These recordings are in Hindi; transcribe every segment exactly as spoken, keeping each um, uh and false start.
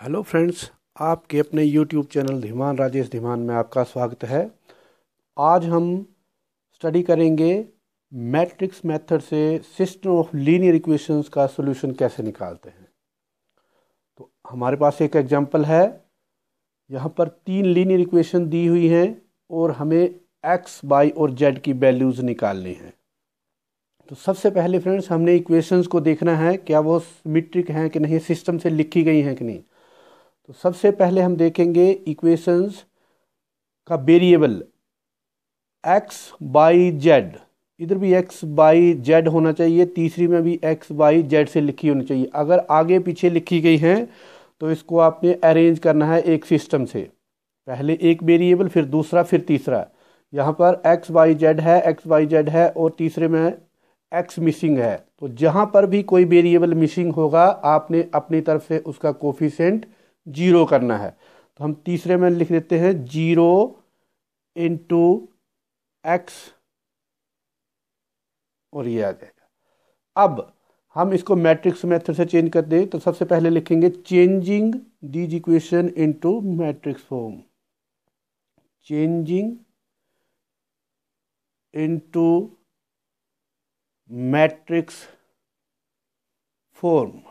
हेलो फ्रेंड्स, आपके अपने यूट्यूब चैनल धीमान राजेश धीमान में आपका स्वागत है। आज हम स्टडी करेंगे मैट्रिक्स मेथड से सिस्टम ऑफ लीनियर इक्वेशंस का सॉल्यूशन कैसे निकालते हैं। तो हमारे पास एक एग्जांपल है। यहाँ पर तीन लीनियर इक्वेशन दी हुई हैं और हमें एक्स वाई और जेड की वैल्यूज़ निकालनी है। तो सबसे पहले फ्रेंड्स हमने इक्वेशंस को देखना है, क्या वो सिमेट्रिक हैं कि नहीं, सिस्टम से लिखी गई हैं कि नहीं। तो सबसे पहले हम देखेंगे इक्वेशंस का वेरिएबल एक्स बाई जेड। इधर भी एक्स बाई जेड होना चाहिए, तीसरी में भी एक्स बाई जेड से लिखी होनी चाहिए। अगर आगे पीछे लिखी गई हैं तो इसको आपने अरेंज करना है एक सिस्टम से। पहले एक वेरिएबल, फिर दूसरा, फिर तीसरा। यहाँ पर एक्स बाई जेड है, एक्स बाई जेड है और तीसरे में एक्स मिसिंग है। तो जहाँ पर भी कोई वेरिएबल मिसिंग होगा आपने अपनी तरफ से उसका कोफिशिएंट जीरो करना है। तो हम तीसरे में लिख देते हैं जीरो इंटू एक्स और ये आ जाएगा। अब हम इसको मैट्रिक्स मेथड से चेंज कर दें तो सबसे पहले लिखेंगे changing these equation into matrix form. Changing into matrix form.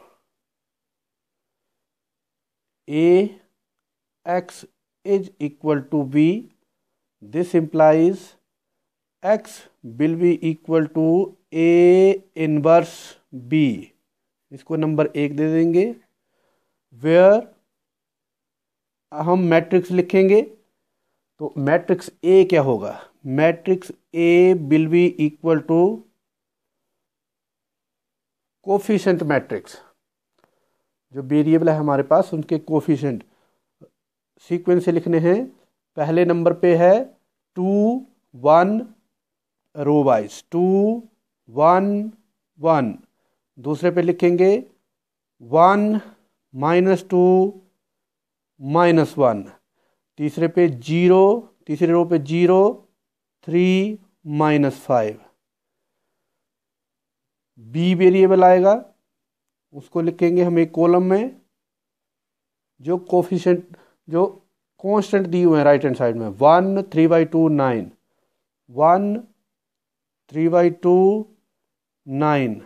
A x is equal to B. This implies x will be equal to A inverse B. इसको नंबर एक दे देंगे। Where हम मैट्रिक्स लिखेंगे तो मैट्रिक्स A क्या होगा? Matrix A will be equal to coefficient matrix. जो वेरिएबल है हमारे पास उनके कोफिशिएंट सीक्वेंस से लिखने हैं। पहले नंबर पे है two one row wise, two one one. दूसरे पे लिखेंगे one minus two minus one. तीसरे पे जीरो, तीसरे रो पे zero, three minus five. B variable आएगा, उसको लिखेंगे हम एक कॉलम में। जो कोफिशिएंट जो कांस्टेंट दिए हुए हैं राइट हैंड साइड में, one three by two nine, one three by two nine.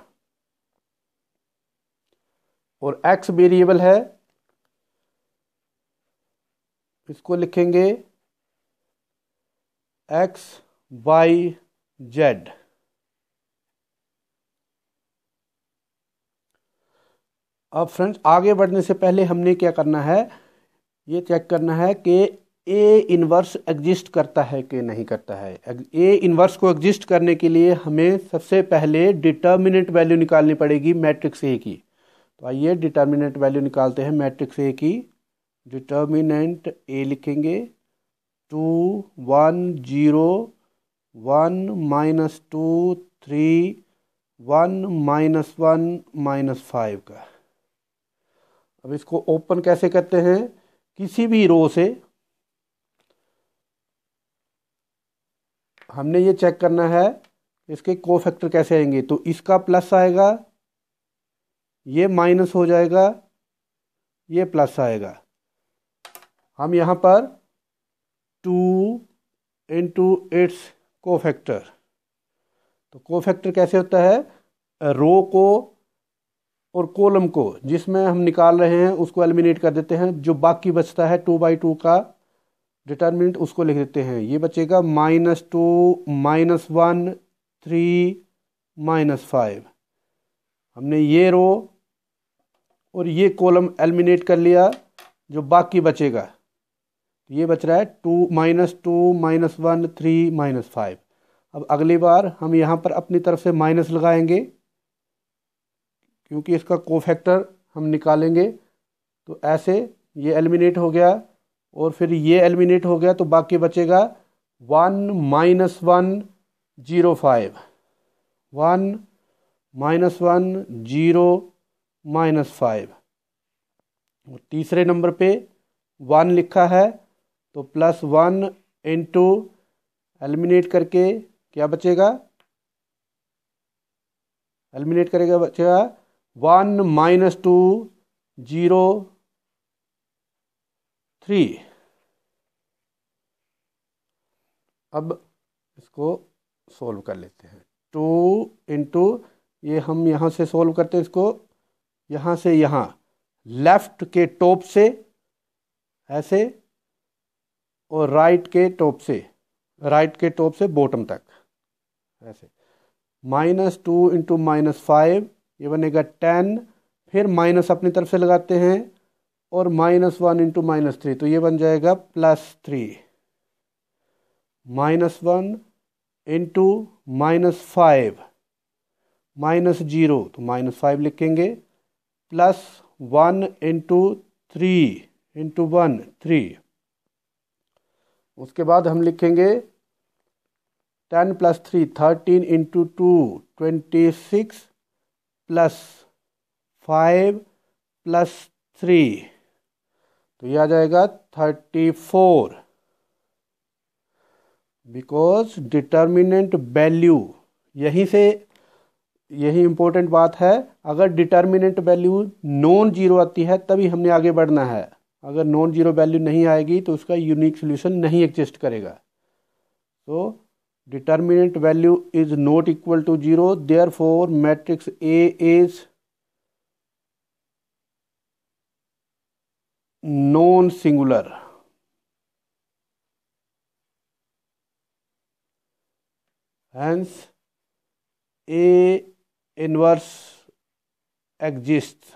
और एक्स वेरिएबल है, इसको लिखेंगे एक्स वाई जेड। अब फ्रेंड्स आगे बढ़ने से पहले हमने क्या करना है, ये चेक करना है कि ए इनवर्स एग्जिस्ट करता है कि नहीं करता है। ए इनवर्स को एग्जिस्ट करने के लिए हमें सबसे पहले डिटर्मिनेंट वैल्यू निकालनी पड़ेगी मैट्रिक्स ए की। तो आइए डिटर्मिनेंट वैल्यू निकालते हैं मैट्रिक्स ए की। डिटर्मिनेंट ए लिखेंगे two one zero one minus two three one minus one minus five का। अब इसको ओपन कैसे करते हैं, किसी भी रो से हमने ये चेक करना है इसके कोफैक्टर कैसे आएंगे। तो इसका प्लस आएगा, ये माइनस हो जाएगा, ये प्लस आएगा। हम यहाँ पर टू इंटू इट्स कोफैक्टर। तो कोफैक्टर कैसे होता है, रो को और कॉलम को जिसमें हम निकाल रहे हैं उसको एलिमिनेट कर देते हैं। जो बाकी बचता है टू बाई टू का डिटर्मिनेंट उसको लिख देते हैं। ये बचेगा minus two minus one three minus five. हमने ये रो और ये कॉलम एलिमिनेट कर लिया, जो बाकी बचेगा ये बच रहा है two minus two minus one three minus five. अब अगली बार हम यहाँ पर अपनी तरफ से माइनस लगाएंगे क्योंकि इसका कोफैक्टर हम निकालेंगे। तो ऐसे ये एलिमिनेट हो गया और फिर ये एलिमिनेट हो गया, तो बाकी बचेगा one minus one zero five, one minus one zero minus five. और तीसरे नंबर पे वन लिखा है तो प्लस वन इंटू एलिमिनेट करके क्या बचेगा, एलिमिनेट करेगा बचेगा one minus two zero three. अब इसको सोल्व कर लेते हैं। टू इंटू, ये हम यहाँ से सोल्व करते हैं इसको, यहाँ से यहाँ लेफ्ट के टॉप से ऐसे, और राइट के टॉप से, राइट के टॉप से बॉटम तक ऐसे। Minus two into minus five, ये बनेगा टेन। फिर माइनस अपनी तरफ से लगाते हैं, और minus one into minus three, तो ये बन जाएगा plus three. Minus one into minus five, minus zero, तो माइनस फाइव लिखेंगे। Plus one into three into one, three. उसके बाद हम लिखेंगे ten plus three, thirteen into two, twenty six, plus five plus three, तो यह आ जाएगा thirty four. Because determinant value, यहीं से यही इंपॉर्टेंट बात है, अगर डिटर्मिनेंट वैल्यू नॉन जीरो आती है तभी हमने आगे बढ़ना है। अगर नॉन जीरो वैल्यू नहीं आएगी तो उसका यूनिक सोल्यूशन नहीं एग्जिस्ट करेगा। तो determinant value is not equal to zero, therefore matrix A is non singular. Hence A inverse exists।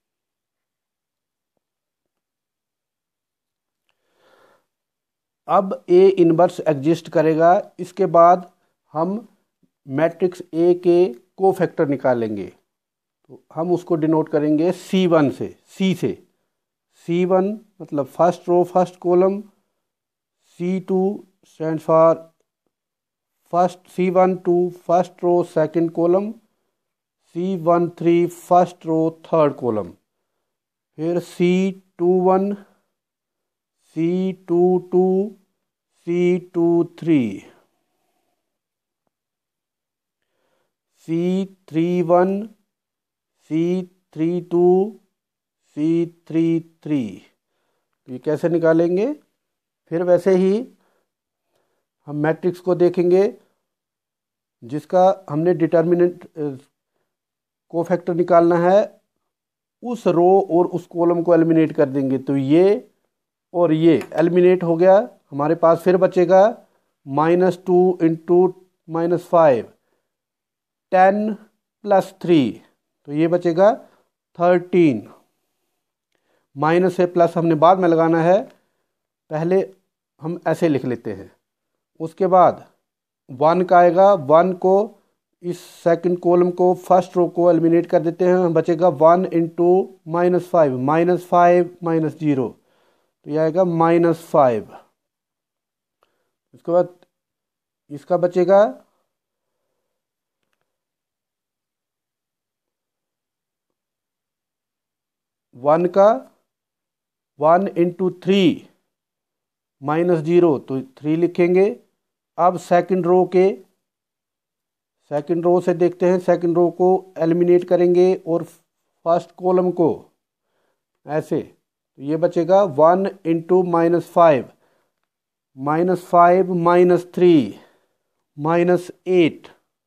अब A इनवर्स एग्जिस्ट करेगा। इसके बाद हम मैट्रिक्स A के कोफैक्टर निकालेंगे, तो हम उसको डिनोट करेंगे सी वन से, C से। सी वन मतलब first row first column, C two stand for first, C one two first row second column, C one three first row third column, फिर C two one, C two two, C two three, C three one, C three two, C three three. ये कैसे निकालेंगे? फिर वैसे ही हम मैट्रिक्स को देखेंगे जिसका हमने डिटर्मिनेंट कोफैक्टर निकालना है, उस रो और उस कॉलम को एलिमिनेट कर देंगे, तो ये और ये एलिमिनेट हो गया। हमारे पास फिर बचेगा minus two into minus five, ten plus three, तो ये बचेगा थर्टीन। माइनस से प्लस हमने बाद में लगाना है, पहले हम ऐसे लिख लेते हैं। उसके बाद वन का आएगा, वन को इस सेकंड कॉलम को फर्स्ट रो को एलिमिनेट कर देते हैं, बचेगा one into minus five, minus five minus zero, तो यह आएगा माइनस फाइव। उसके बाद इसका बचेगा वन का, one into three minus zero, तो थ्री लिखेंगे। अब सेकंड रो के, सेकंड रो से देखते हैं, सेकंड रो को एलिमिनेट करेंगे और फर्स्ट कॉलम को ऐसे, तो ये बचेगा one into minus five, minus five minus three, minus eight,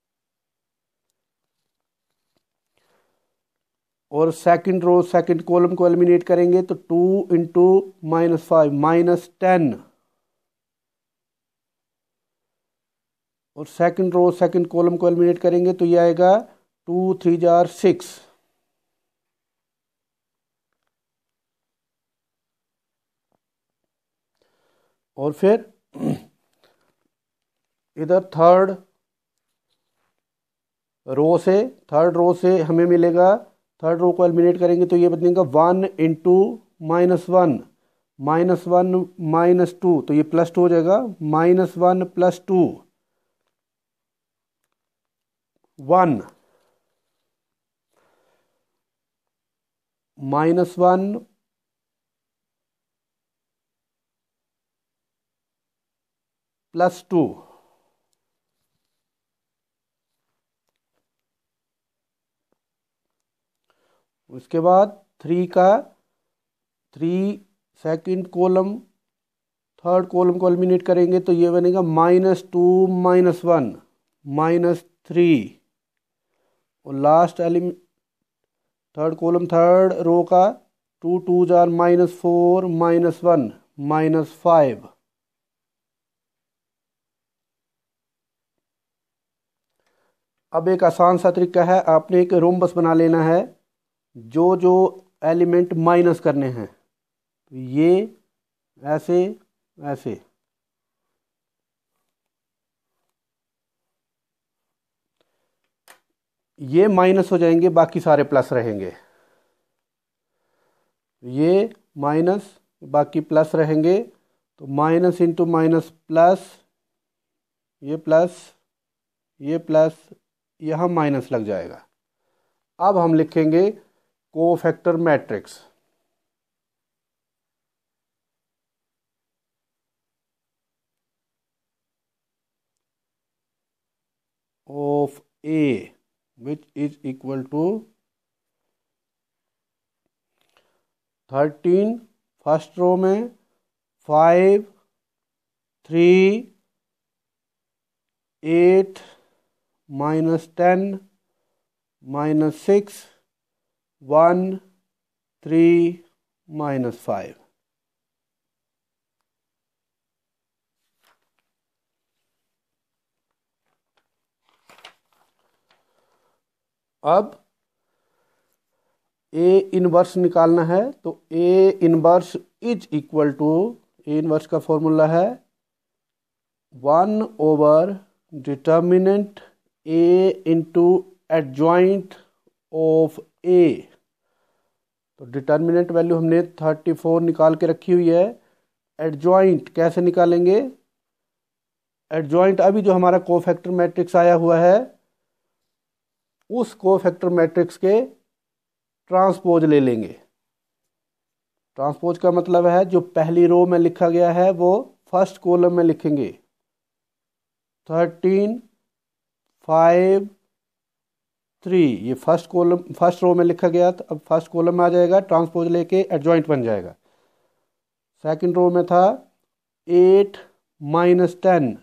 और सेकंड रो सेकंड कॉलम को एलिमिनेट करेंगे तो two into minus five, minus ten, और सेकंड रो सेकंड कॉलम को एलिमिनेट करेंगे तो ये आएगा टू थ्री जार सिक्स। और फिर इधर थर्ड रो से, थर्ड रो से हमें मिलेगा, थर्ड रो को एलिमिनेट करेंगे तो ये बनेगा one into minus one, minus one minus two, तो ये प्लस टू हो जाएगा, minus one plus two, one, minus one plus two, उसके बाद थ्री का, three second column third column को एलिमिनेट करेंगे तो ये बनेगा minus two minus one minus three, और last elim third column third row का two two zero minus four minus one minus five. अब एक आसान सा तरीका है, आपने एक रोम्बस बना लेना है, जो जो एलिमेंट माइनस करने हैं, तो ये ऐसे ऐसे ये माइनस हो जाएंगे, बाकी सारे प्लस रहेंगे। ये माइनस बाकी प्लस रहेंगे, तो माइनस इंटू माइनस प्लस, ये प्लस ये प्लस, यहाँ माइनस लग जाएगा। अब हम लिखेंगे cofactor matrix of A which is equal to thirteen first row में, five three eight minus ten minus six one three minus five. अब ए इनवर्स निकालना है, तो A inverse is equal to, A inverse का फॉर्मूला है one over determinant A into adjoint of A. तो डिटर्मिनेंट वैल्यू हमने थर्टी फोर निकाल के रखी हुई है। एडजॉइंट कैसे निकालेंगे? एडजॉइंट अभी जो हमारा कोफैक्टर मैट्रिक्स आया हुआ है, उस कोफैक्टर मैट्रिक्स के ट्रांसपोज ले लेंगे। ट्रांसपोज का मतलब है जो पहली रो में लिखा गया है वो फर्स्ट कॉलम में लिखेंगे। थर्टीन फाइव थ्री, ये फर्स्ट कॉलम फर्स्ट रो में लिखा गया, तो अब फर्स्ट कॉलम में आ जाएगा, ट्रांसपोज लेके एडजॉइंट बन जाएगा। सेकंड रो में था eight minus ten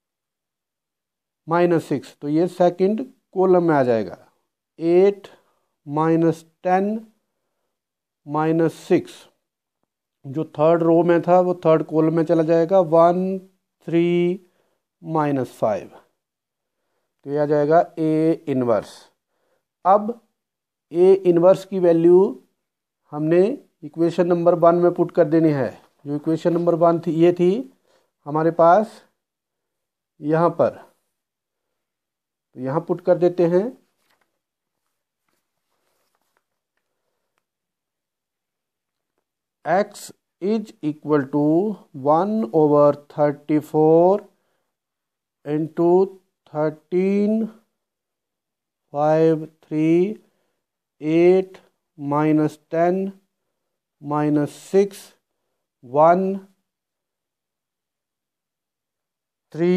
minus six, तो ये सेकंड कॉलम में आ जाएगा। Eight minus ten minus six, जो थर्ड रो में था वो थर्ड कॉलम में चला जाएगा। वन थ्री माइनस फाइव, तो ये आ जाएगा ए इनवर्स। अब ए इनवर्स की वैल्यू हमने इक्वेशन नंबर वन में पुट कर देनी है। जो इक्वेशन नंबर वन थी, ये थी हमारे पास यहाँ पर, तो यहाँ पुट कर देते हैं। x is equal to one over thirty four into thirteen five three eight minus ten minus six one three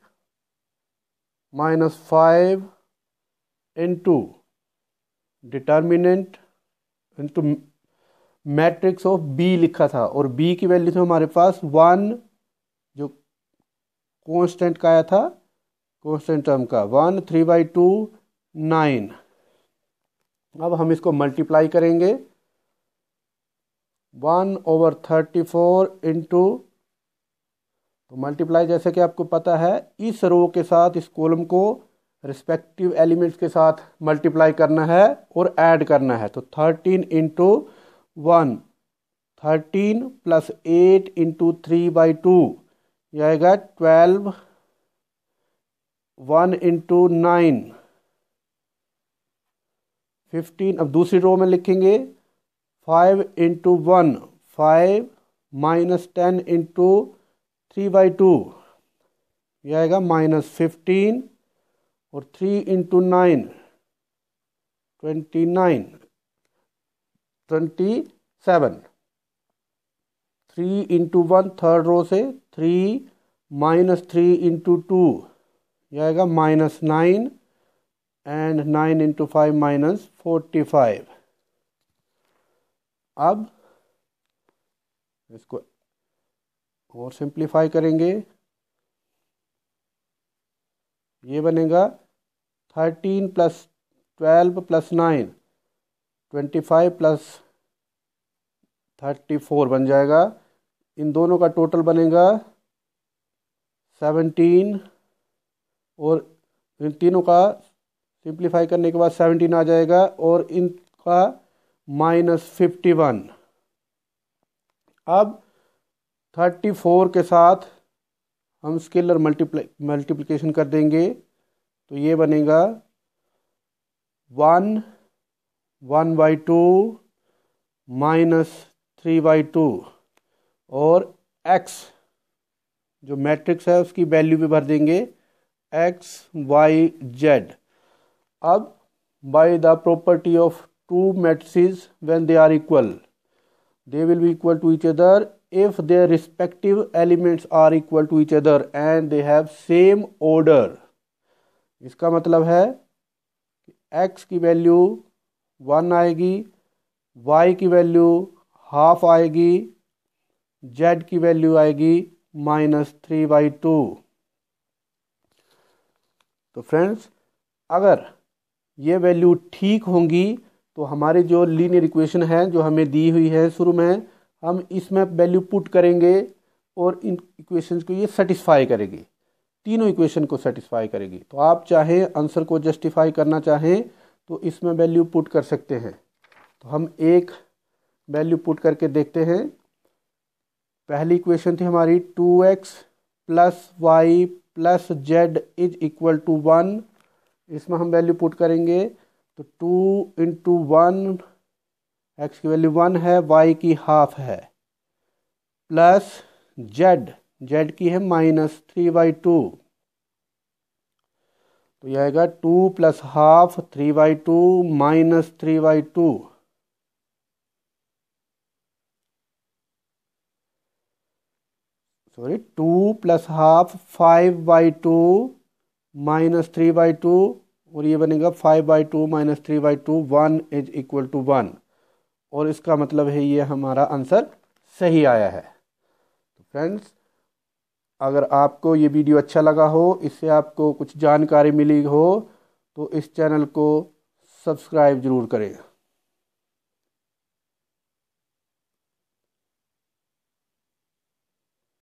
minus five into determinant into matrix of B लिखा था, और बी की वैल्यू थी हमारे पास वन, जो कांस्टेंट का आया था, कांस्टेंट टर्म का one, three by two nine. अब हम इसको मल्टीप्लाई करेंगे। One over thirty four into, तो मल्टीप्लाई जैसे कि आपको पता है, इस रो के साथ इस कॉलम को रिस्पेक्टिव एलिमेंट्स के साथ मल्टीप्लाई करना है और ऐड करना है। तो thirteen into one, thirteen plus eight into three by two, यह आएगा twelve. One into nine fifteen. अब दूसरी रो में लिखेंगे five into one, five minus ten into three by two, यह आएगा माइनस फिफ्टीन। और three into nine twenty nine, twenty seven. Three into one third row से, three minus three into two, यह आएगा minus nine, and nine into five minus forty five. अब इसको और सिंप्लीफाई करेंगे, ये बनेगा thirteen plus twelve plus nine, twenty five plus thirty four बन जाएगा। इन दोनों का टोटल बनेगा सेवनटीन, और इन तीनों का सिंप्लीफाई करने के बाद सेवनटीन आ जाएगा, और इनका माइनस फिफ्टी वन। अब थर्टी फोर के साथ हम स्केलर मल्टीप्लाई मल्टीप्लिकेशन कर देंगे, तो ये बनेगा one one by two minus three by two, और x जो मैट्रिक्स है उसकी वैल्यू भी भर देंगे x y z। अब by the property of two matrices when they are equal, they will be equal to each other if their respective elements are equal to each other and they have same order। इसका मतलब है x की वैल्यू वन आएगी, y की वैल्यू हाफ आएगी, z की वैल्यू आएगी माइनस थ्री बाई टू। तो फ्रेंड्स, अगर ये वैल्यू ठीक होंगी तो हमारी जो लीनियर इक्वेशन है जो हमें दी हुई है शुरू में, हम इसमें वैल्यू पुट करेंगे और इन इक्वेशंस को ये सेटिस्फाई करेगी, तीनों इक्वेशन को सेटिस्फाई करेगी। तो आप चाहें आंसर को जस्टिफाई करना चाहें तो इसमें वैल्यू पुट कर सकते हैं। तो हम एक वैल्यू पुट करके देखते हैं। पहली इक्वेशन थी हमारी two x plus y plus z is equal to one. इसमें हम वैल्यू पुट करेंगे, तो टू इंटू वन, एक्स की वैल्यू वन है, वाई की हाफ है, प्लस जेड, जेड की है माइनस थ्री बाई टू। तो यह आएगा two plus half three by two minus three by two. Sorry, two plus half five by two minus three by two, और ये बनेगा five by two minus three by two, one is equal to one. और इसका मतलब है ये हमारा आंसर सही आया है। तो फ्रेंड्स, अगर आपको ये वीडियो अच्छा लगा हो, इससे आपको कुछ जानकारी मिली हो, तो इस चैनल को सब्सक्राइब जरूर करें।